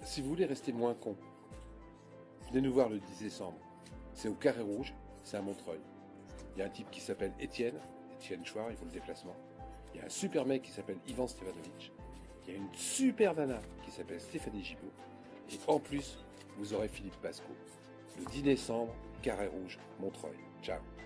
Si vous voulez rester moins con, venez nous voir le 10 décembre. C'est au Carré Rouge, c'est à Montreuil. Il y a un type qui s'appelle Étienne Chouard, il faut le déplacement. Il y a un super mec qui s'appelle Ivan Stevanovic. Il y a une super nana qui s'appelle Stéphanie Gibaud. Et en plus, vous aurez Philippe Pasco. Le 10 décembre, Carré Rouge, Montreuil. Ciao.